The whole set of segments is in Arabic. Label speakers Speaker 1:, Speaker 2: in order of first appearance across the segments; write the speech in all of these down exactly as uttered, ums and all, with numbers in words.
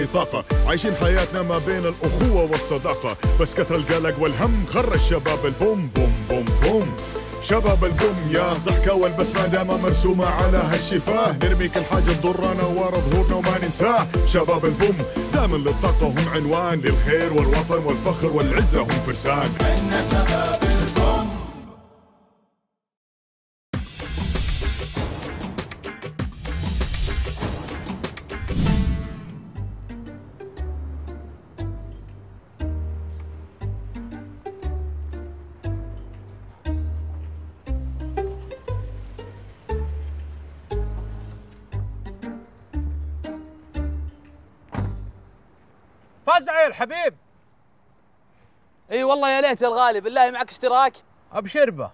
Speaker 1: في طاقة، عايشين حياتنا ما بين الأخوة والصداقة، بس كثر القلق والهم خرج شباب البوم بوم بوم بوم. شباب البوم يا ضحكة والبسمة دايما مرسومة على هالشفاه، نرمي كل حاجة تضرنا ورا ظهورنا وما ننساه. شباب البوم دايما للطاقة هم عنوان، للخير والوطن والفخر والعزة هم فرسان.
Speaker 2: إحنا شباب البوم.
Speaker 3: فزع يا الحبيب.
Speaker 4: اي والله يا ليت يا الغالي، بالله معك اشتراك؟
Speaker 3: ابشربه.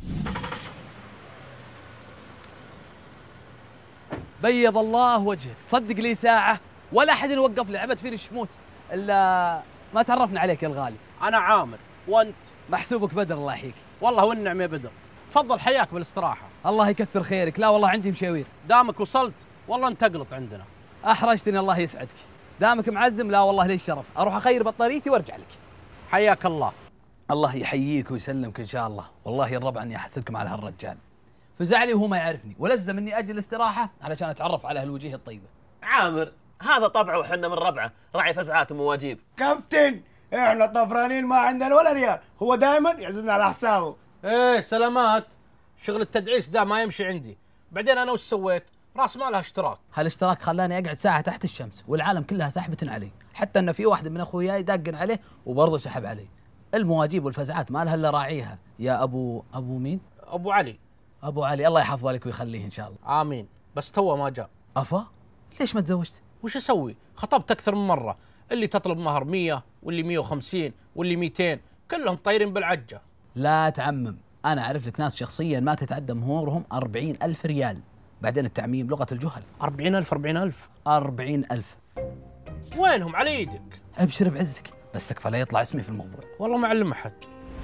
Speaker 4: بيض الله وجهك، تصدق لي ساعة ولا أحد يوقف لي، عبت فيني الشموت إلا ما تعرفنا عليك يا الغالي.
Speaker 3: أنا عامر، وأنت؟
Speaker 4: محسوبك بدر الله يحييك.
Speaker 3: والله والنعم يا بدر، تفضل حياك بالاستراحة.
Speaker 4: الله يكثر خيرك، لا والله عندي مشاوير.
Speaker 3: دامك وصلت والله أنت تقلط عندنا.
Speaker 4: أحرجتني الله يسعدك. دامك معزم، لا والله لي الشرف، أروح أخير بطاريتي وأرجع لك.
Speaker 3: حياك الله.
Speaker 4: الله يحييك ويسلمك إن شاء الله، والله الربع إني أحسدكم على هالرجال. فزعلي وهو ما يعرفني، ولزم إني أجي الاستراحة علشان أتعرف على هالوجيه الطيبة.
Speaker 5: عامر هذا طبعه وحنا من ربعه، راعي فزعات ومواجيب.
Speaker 6: كابتن احنا طفرانين ما عندنا ولا ريال، هو دائما يعزمنا على حسابه.
Speaker 3: ايه سلامات، شغل التدعيس ده ما يمشي عندي. بعدين انا وش سويت؟ راس مالها اشتراك.
Speaker 4: هالاشتراك خلاني اقعد ساعه تحت الشمس والعالم كلها ساحبه علي، حتى ان في واحد من اخوياي داقن عليه وبرضه سحب علي. المواجيب والفزعات ما لها الا راعيها يا ابو ابو مين؟
Speaker 3: ابو علي.
Speaker 4: ابو علي الله يحفظه لك ويخليه ان شاء الله.
Speaker 3: امين. بس تو ما جاء.
Speaker 4: افا؟ ليش ما تزوجت؟
Speaker 3: وش اسوي؟ خطبت اكثر من مره، اللي تطلب مهر مية واللي مية وخمسين واللي ميتين، كلهم طايرين بالعجه.
Speaker 4: لا تعمم، انا اعرف لك ناس شخصيا ما تتعدى مهورهم أربعين ألف ريال. بعدين التعميم لغه الجهل.
Speaker 3: أربعين ألف أربعين ألف
Speaker 4: أربعين ألف.
Speaker 3: وينهم على يدك؟
Speaker 4: ابشر بعزك، بس تكفى لا يطلع اسمي في الموضوع.
Speaker 3: والله ما علم احد.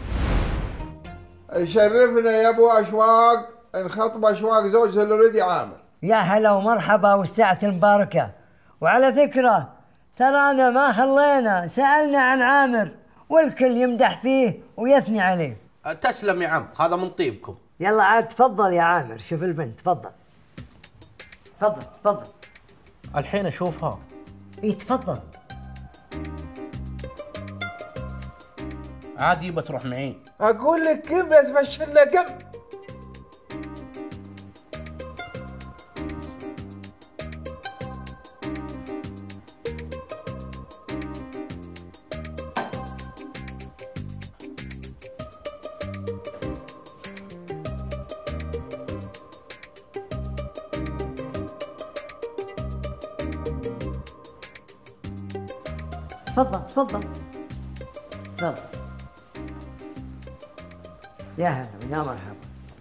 Speaker 7: يشرفنا يا ابو اشواق، نخطب اشواق زوجها الوليدي عامر.
Speaker 8: يا هلا ومرحبا والساعة المباركة. وعلى فكرة ترانا ما خلينا سألنا عن عامر والكل يمدح فيه ويثني عليه.
Speaker 3: تسلم يا عم، هذا من طيبكم.
Speaker 8: يلا عاد تفضل يا عامر، شوف البنت. تفضل تفضل تفضل.
Speaker 3: الحين اشوفها.
Speaker 8: اي تفضل.
Speaker 3: عادي بتروح معي.
Speaker 7: اقول لك كيف تبشر لنا كم.
Speaker 8: تفضل تفضل تفضل. يا هلا يا مرحبا.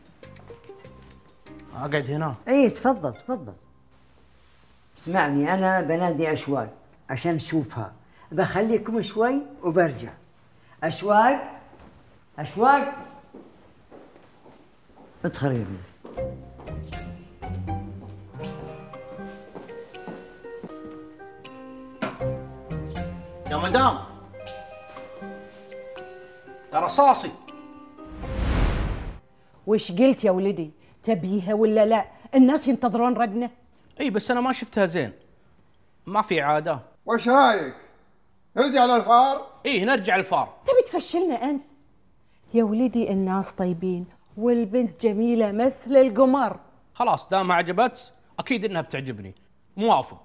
Speaker 3: اقعد هنا.
Speaker 8: اي تفضل تفضل. اسمعني، انا بنادي اشواق عشان نشوفها، بخليكم شوي وبرجع. اشواق اشواق ادخل يا بنتي.
Speaker 3: يا مدام يا رصاصي.
Speaker 9: وش قلت يا ولدي؟ تبيها ولا لا؟ الناس ينتظرون ردنا.
Speaker 3: اي بس انا ما شفتها زين، ما في عاده.
Speaker 7: وش رايك؟ نرجع للفار؟
Speaker 3: ايه نرجع الفار.
Speaker 9: تبي تفشلنا انت؟ يا ولدي الناس طيبين والبنت جميله مثل القمر.
Speaker 3: خلاص دام ما عجبتك اكيد انها بتعجبني. موافق.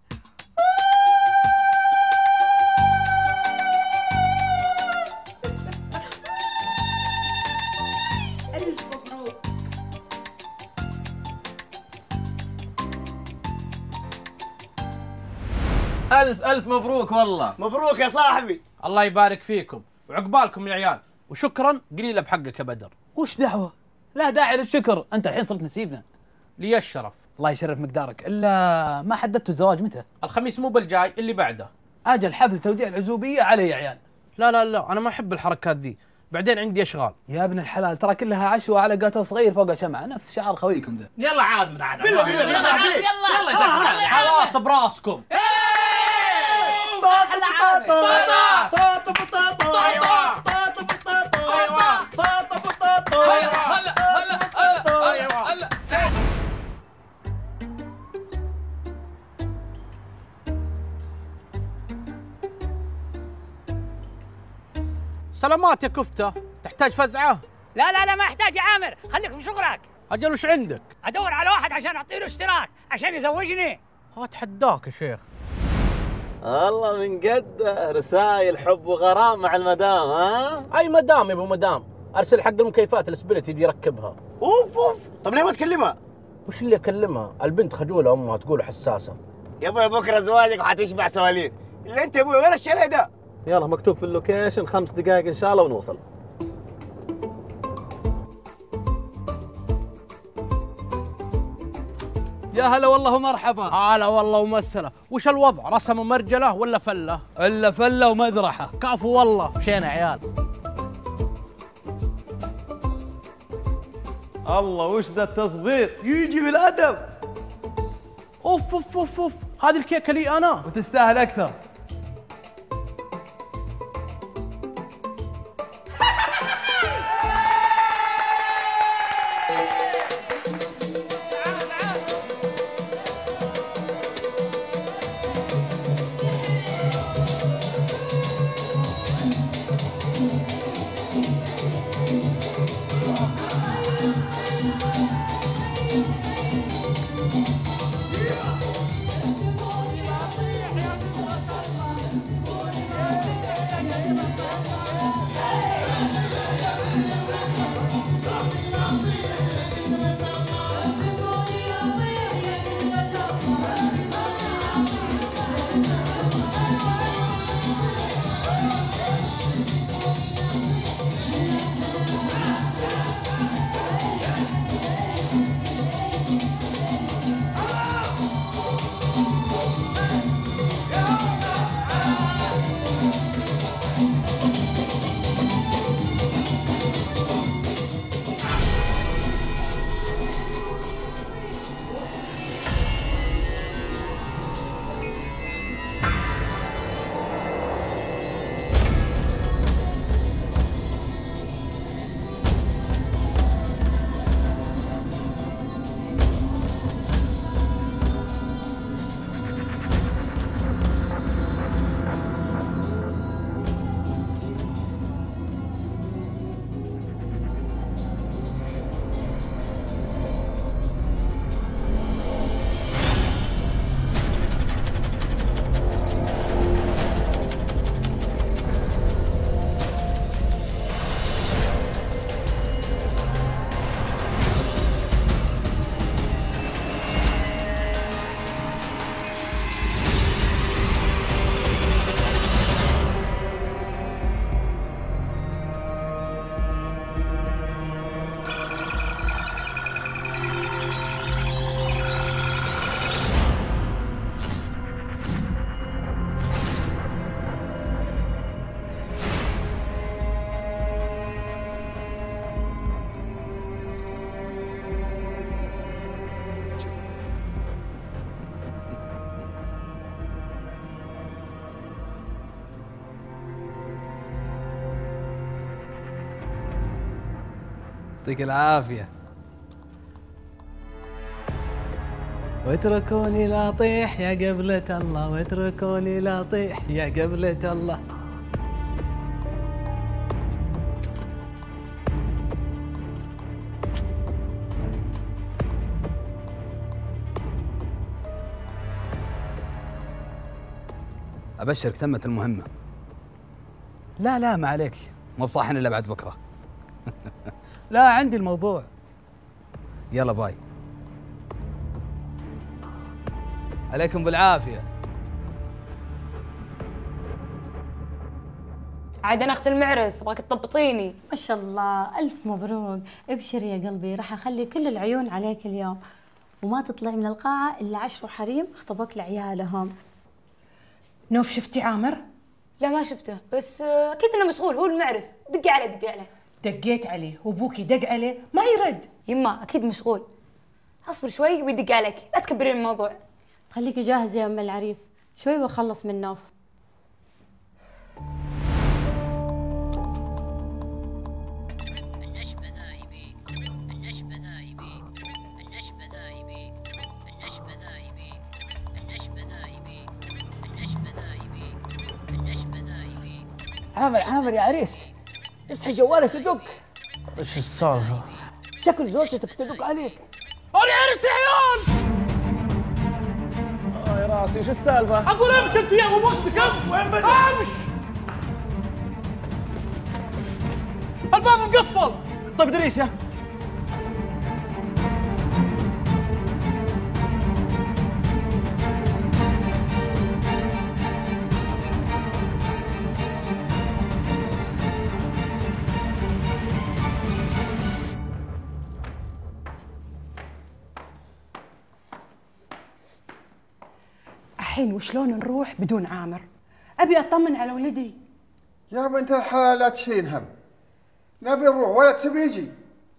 Speaker 5: ألف ألف مبروك والله.
Speaker 6: مبروك يا صاحبي.
Speaker 3: الله يبارك فيكم وعقبالكم يا عيال، وشكرا قليله بحقك يا بدر.
Speaker 4: وش دعوة؟ لا داعي للشكر، أنت الحين صرت نسيبنا.
Speaker 3: لي الشرف.
Speaker 4: الله يشرف مقدارك، إلا ما حددتوا الزواج متى؟
Speaker 3: الخميس مو بالجاي اللي بعده.
Speaker 4: أجل حفل توديع العزوبية علي يا عيال.
Speaker 3: لا لا لا أنا ما أحب الحركات ذي، بعدين عندي أشغال.
Speaker 4: يا ابن الحلال ترى كلها عشوة على قاتل صغير فوق شمعة، نفس شعار خويكم ذا.
Speaker 5: يلا عاد من عاد.
Speaker 6: يلا يلا
Speaker 5: يلا يلا
Speaker 3: خلاص براسكم.
Speaker 6: بطاطا بطاطا بطاطا بطاطا ايوه بطاطا بطاطا ايوه بطاطا بطاطا ايوه هلا هلا هلا ايوه هلا.
Speaker 3: سلامات يا كفتة، تحتاج فزعة؟
Speaker 10: لا لا لا ما يحتاج يا عامر، خليك في شغلك.
Speaker 3: أجل وش عندك؟
Speaker 10: أدور على واحد عشان أعطيه له اشتراك عشان يزوجني.
Speaker 3: أتحداك يا شيخ.
Speaker 5: الله من قد رسائل حب وغرام مع المدام. ها؟
Speaker 3: أي مدام يا أبو مدام، أرسل حق المكيفات السبلت يجي يركبها.
Speaker 6: أوف أوف، طب ليه ما تكلمها؟
Speaker 3: وش اللي أكلمها؟ البنت خجولة أمها تقول حساسة.
Speaker 6: يا أبوي بكرة زواجك وحتشبع سواليف. اللي أنت يا أبوي وين الشلة ده؟
Speaker 5: يلا مكتوب في اللوكيشن خمس دقائق إن شاء الله ونوصل.
Speaker 4: يا هلا والله ومرحبا.
Speaker 3: هلا والله ومسهلا. وش الوضع؟ رسم مرجله ولا فله؟
Speaker 4: الا فله ومذرحه.
Speaker 3: كفو والله، مشينا عيال.
Speaker 5: الله وش ذا التصبير؟
Speaker 6: يجي بالادب.
Speaker 3: اوف اوف اوف اوف، هذه الكيكه لي انا.
Speaker 4: وتستاهل اكثر. يعطيك العافية. واتركوني لا اطيح يا قبلة الله، واتركوني لا اطيح يا قبلة الله. ابشرك تمت المهمة. لا لا ما عليك، مو بصاحن الا بعد بكرة. لا عندي الموضوع. يلا باي. عليكم بالعافية.
Speaker 11: عاد انا اخت المعرس، ابغاك تضبطيني.
Speaker 12: ما شاء الله، الف مبروك. ابشري يا قلبي، راح اخلي كل العيون عليك اليوم، وما تطلعي من القاعة الا عشر حريم اخطبت لعيالهم.
Speaker 9: نوف شفتي عامر؟
Speaker 11: لا ما شفته، بس اكيد انه مشغول، هو المعرس. دقي عليه دقي عليه.
Speaker 9: دقيت عليه وابوكي دق عليه ما يرد.
Speaker 11: يما اكيد مشغول. اصبر شوي ويدق عليك، لا تكبرين الموضوع.
Speaker 12: خليكي جاهزة يا ام العريس، شوي واخلص من نوف.
Speaker 4: عامر عامر يا عريس، اصحي جوالك يدق.
Speaker 3: ايش السالفه؟
Speaker 4: شكل زوجتك تدق عليك.
Speaker 3: انا عرس يا عيال.
Speaker 5: اه يا راسي ايش السالفه؟
Speaker 3: اقول امشي انت يا ابو وقتك. وين بدك؟ امش. الباب مقفل.
Speaker 5: طيب دريشه.
Speaker 9: الحين وشلون نروح بدون عامر؟ ابي اطمن على ولدي.
Speaker 7: يا بنت الحلال لا تشيلين هم، نبي نروح ولا تبي يجي.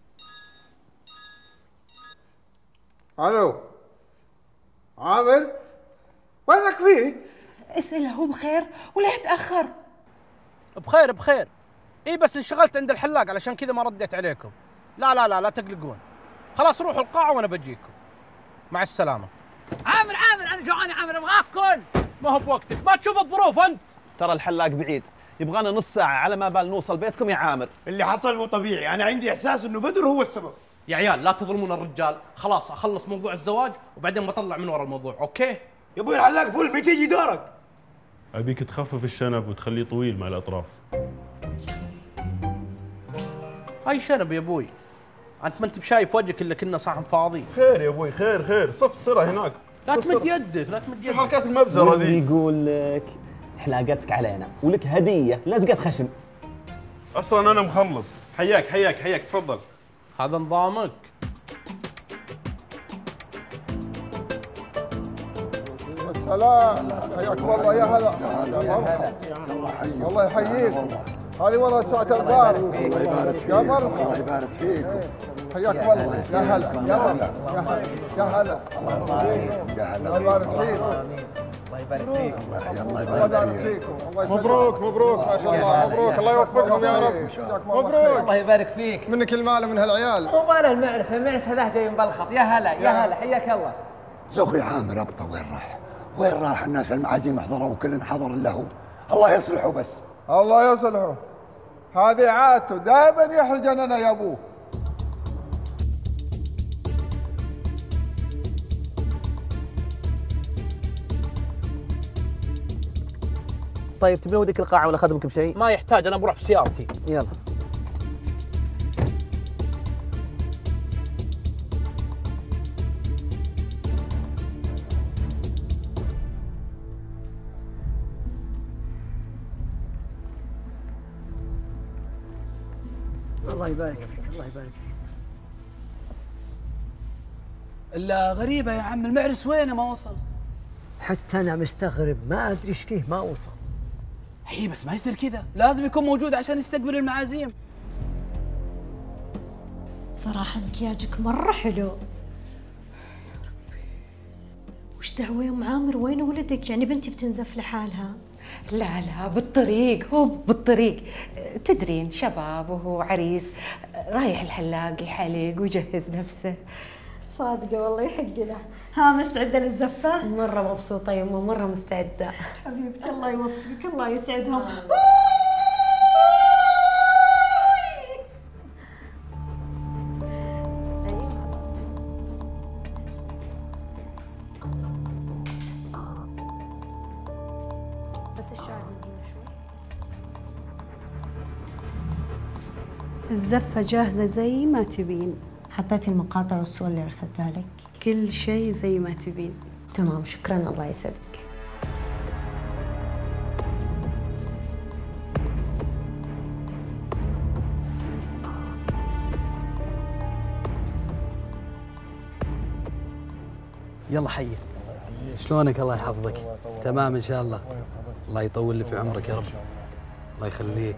Speaker 7: الو عامر، وينك فيه؟
Speaker 9: اسأله هو بخير ولا يتأخر؟
Speaker 3: بخير بخير. اي بس انشغلت عند الحلاق علشان كذا ما رديت عليكم. لا لا لا لا تقلقون. خلاص روحوا القاعة وانا بجيكم. مع السلامة.
Speaker 10: عامر عامر انا جوعان يا عامر ابغى اكل.
Speaker 3: ما هو بوقتك، ما تشوف الظروف انت.
Speaker 5: ترى الحلاق بعيد، يبغانا نص ساعة على ما بال نوصل بيتكم يا عامر.
Speaker 6: اللي حصل مو طبيعي، انا عندي احساس انه بدر هو السبب.
Speaker 3: يا عيال لا تظلمون الرجال، خلاص اخلص موضوع الزواج وبعدين بطلع من ورا الموضوع، اوكي؟
Speaker 6: يا ابوي الحلاق فل، متى يجي دورك؟
Speaker 13: ابيك تخفف الشنب وتخليه طويل مع الاطراف.
Speaker 3: هاي شنب يا ابوي. انت ما انت بشايف وجهك الا كنا صحن فاضي.
Speaker 13: خير يا ابوي خير خير، صف السرة هناك.
Speaker 3: لا تمد يدك، لا تمد يدك.
Speaker 13: شو حركات المبزرة ذي؟
Speaker 5: يقول لك حلاقتك علينا ولك هدية لزقة خشم.
Speaker 13: اصلا انا مخلص. حياك حياك حياك، تفضل.
Speaker 3: هذا نظامك.
Speaker 7: السلام، حياكم الله يا هلا. الله يحييك. هذه والله ساعة البار.
Speaker 14: الله يبارك فيك.
Speaker 7: يا مرحبا.
Speaker 14: الله يبارك فيكم.
Speaker 7: حياكم الله. يا هلا يا هلا يا هلا يا هلا.
Speaker 14: يا هلا.
Speaker 7: الله يبارك فيك.
Speaker 14: الله يبارك فيك. الله
Speaker 7: الله
Speaker 14: يبارك
Speaker 7: يبارك
Speaker 14: فيك.
Speaker 7: فيكم. الله يسلمك.
Speaker 15: مبروك مبروك ما شاء الله، مبروك الله يوفقهم يا رب. مبروك.
Speaker 4: الله يبارك فيك.
Speaker 15: منك المال ومن هالعيال.
Speaker 4: مو ماله المعرس، المعرس هذا جاي مبلخط. يا هلا يا هلا، حياك الله.
Speaker 14: يا اخوي عامر ابطا وين راح؟ وين راح؟ الناس المعازيم حضروا وكل حضر له. الله يصلحه بس.
Speaker 7: الله يصلحه. هذه عادته دائما يحرجنا يا ابوه.
Speaker 5: طيب تبي وديك القاعة ولا اخدمك بشيء؟
Speaker 3: ما يحتاج، انا بروح بسيارتي.
Speaker 5: يلا.
Speaker 4: الله يبارك فيك، الله يبارك فيك. الا غريبة يا عم، المعرس وينه ما وصل؟
Speaker 8: حتى أنا مستغرب، ما أدري إيش فيه ما وصل.
Speaker 4: هي بس ما يصير كذا، لازم يكون موجود عشان يستقبل المعازيم.
Speaker 12: صراحة مكياجك مرة حلو. وش دعوة يا ام عامر؟ وين ولدك؟ يعني بنتي بتنزف لحالها.
Speaker 9: لا لا بالطريق، هو بالطريق. تدرين شباب وهو عريس رايح الحلاق يحلق ويجهز نفسه.
Speaker 12: صادقة والله يحق له. ها مستعدة للزفة؟
Speaker 11: مرة مبسوطة يمه، مرة مستعدة.
Speaker 12: حبيبتي الله يوفقك، الله يسعدهم. بس الشعر من هنا شوي.
Speaker 16: الزفة جاهزة زي ما تبين.
Speaker 11: حطيتي المقاطع والصور اللي ارسلتها لك؟
Speaker 16: كل شيء زي ما تبين.
Speaker 11: تمام، شكرا، الله يسعدك.
Speaker 4: يلا حي. شلونك؟ الله يحفظك. تمام ان شاء الله. الله يطول لي في عمرك يا رب. الله يخليك.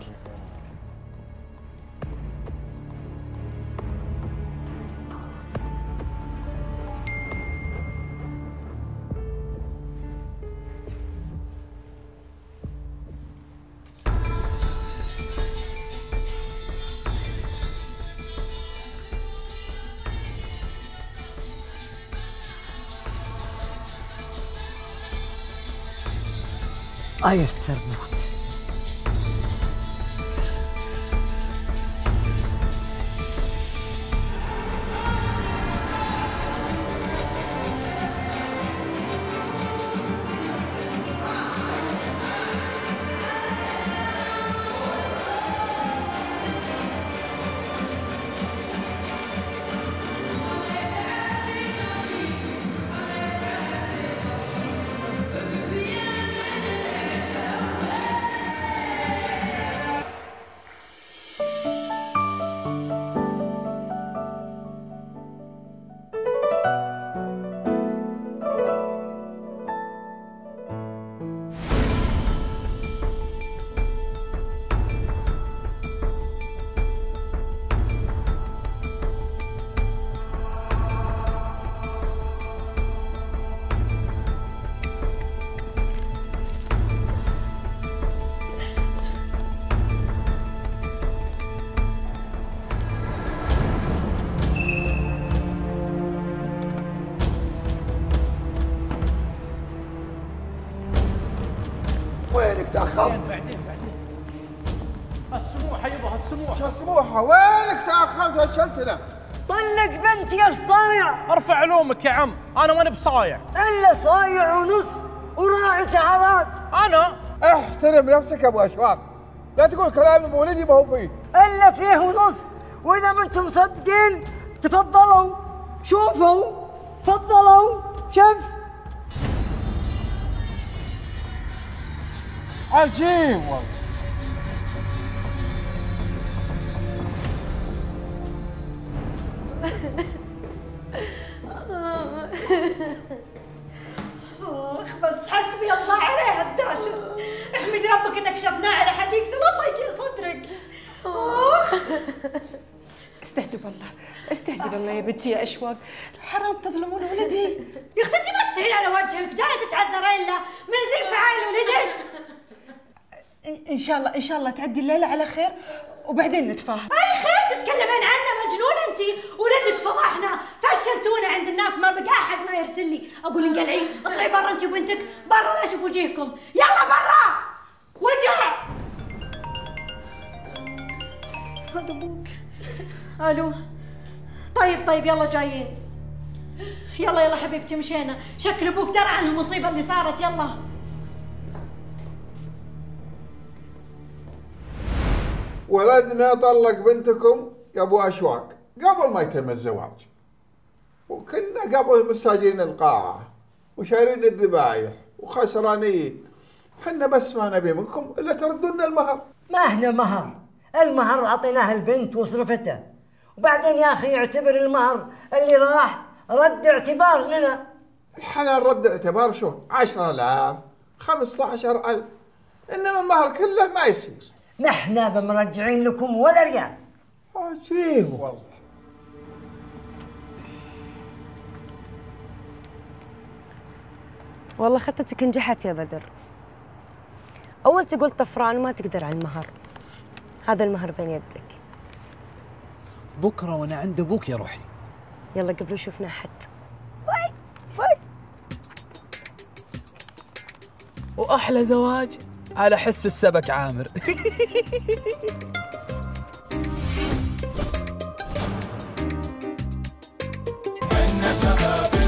Speaker 8: آه يا السرموت،
Speaker 7: سموحه وينك تاخرت وشلتنا؟
Speaker 8: طلق بنتي يا الصايع.
Speaker 3: ارفع علومك يا عم، انا ماني بصايع.
Speaker 8: الا صايع ونص وراعي سهرات.
Speaker 3: انا
Speaker 7: احترم نفسك يا ابو اشواق، لا تقول كلام مولدي ما هو فيه.
Speaker 8: الا فيه ونص، واذا ما انتم مصدقين تفضلوا شوفوا، تفضلوا شوف.
Speaker 7: عجيب والله.
Speaker 17: اخ بس حسبي الله عليها الداشر. احمد ربك انك شفناه على حديقة لا طيقي صدرك. اخ
Speaker 9: استهدوا بالله، استهدوا بالله يا بنتي يا اشواق، حرام تظلمون ولدي.
Speaker 17: يا اختي انت ما تستحيل على وجهك، جايه تتعذرين له من زين فعال ولدك.
Speaker 9: ان شاء الله ان شاء الله تعدي الليله على خير وبعدين نتفاهم.
Speaker 17: اي خير تتكلمين عنه؟ مجنون انت، ولدك فضحنا، فشلتونا عند الناس، ما بقى احد ما يرسل لي. اقول انقلعي اطلعي برا انت وبنتك، برا لا اشوف وجيهكم، يلا برا وجه.
Speaker 9: هذا ابوك. الو. طيب طيب يلا جايين.
Speaker 17: يلا يلا حبيبتي مشينا، شكل ابوك درى عن المصيبه اللي صارت. يلا
Speaker 7: ولدنا طلق بنتكم يا ابو اشواق قبل ما يتم الزواج، وكنا قبل مساجين القاعه وشايرين الذبايح وخسرانين. حنا بس ما نبي منكم الا تردوا لنا المهر.
Speaker 8: ما احنا مهر، المهر اعطيناه البنت وصرفته، وبعدين يا اخي اعتبر المهر اللي راح رد اعتبار لنا.
Speaker 7: الحلال رد اعتبار شو؟ عشرة آلاف، خمسة عشر ألف، انما المهر كله ما يصير.
Speaker 8: نحن بمرجعين لكم ولا ريال.
Speaker 7: عجيب والله.
Speaker 18: والله خطتك نجحت يا بدر. أول تقول طفران وما تقدر على المهر، هذا المهر بين يدك.
Speaker 4: بكرة وأنا عند أبوك يا روحي.
Speaker 18: يلا قبل شوفنا حد.
Speaker 4: باي باي. وأحلى زواج على حس السبك عامر.
Speaker 2: حنا شباب